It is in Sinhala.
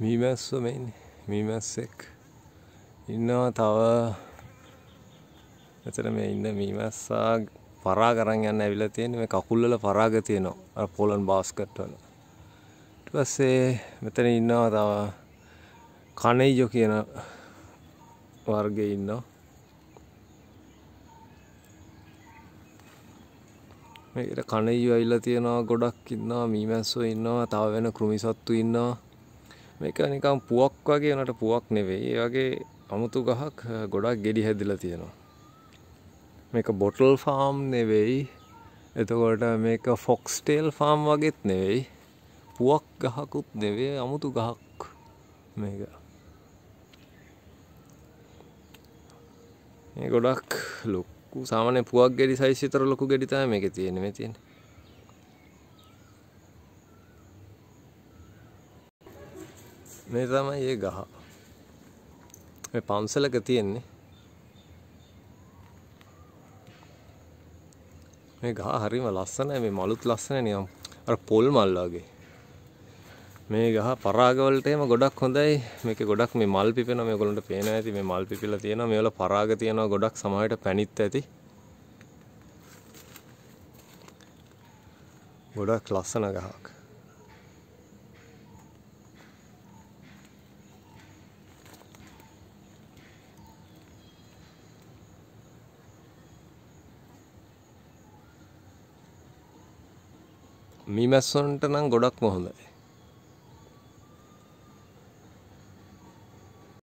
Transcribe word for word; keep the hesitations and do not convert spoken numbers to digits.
මීමැස්සෝ මේ ඉන්නේ. මීමැස්සෙක් ඉන්නවා තව. මෙතන මේ ඉන්න මීමැස්සා පරාග අරන් යන්න ඇවිල්ලා තියෙන්නේ. මේ කකුල් වල පරාග තියෙනවා. අර පොලන් බාස්කට් වල. ඊට පස්සේ මෙතන ඉන්නවා තව කණෙයියෝ කියන වර්ගයේ ඉන්නවා. මේකට කණෙයියෝ ඇවිල්ලා තියෙනවා. ගොඩක් ඉන්නවා. මීමැස්සෝ ඉන්නවා. තව වෙන කෘමිසත්තු ඉන්නවා. මේක නිකන් පුවක් වගේ උනට පුවක් නෙවෙයි. ඒ වගේ අමුතු ගහක් ගොඩක් ගෙඩි හැදිලා තියෙනවා. මේක බොටල් ෆාම් නෙවෙයි. එතකොට මේක ෆොක්ස් ටේල් ෆාම් වගේත් නෙවෙයි. පුවක් ගහකුත් නෙවෙයි. අමුතු ගහක් මේක. මේ ගොඩක් ලොකු සාමාන්‍ය පුවක් ගෙඩි සයිස් විතර ලොකු ගෙඩි තමයි මේකේ තියෙන්නේ. මේ තියෙන්නේ. මේ තමයි ඒ ගහ. මේ පන්සලක තියෙන්නේ. මේ ගහ හරිම ලස්සනයි. මේ මලුත් ලස්සනයි නිකන් අර පොල් මල් වගේ. මේ ගහ පරාග වලට එහෙම ගොඩක් හොඳයි. මේකේ ගොඩක් මේ මල් පිපෙනවා. මේගොල්ලන්ට පේනවා ඇති මේ මල් පිපිලා තියෙනවා. මේ වල පරාග තියෙනවා ගොඩක්. සමහරවිට පැණිත් ඇති. ගොඩක් ලස්සන ගහක්. මීමැස්සොන්ට නම් ගොඩක්ම හොඳයි.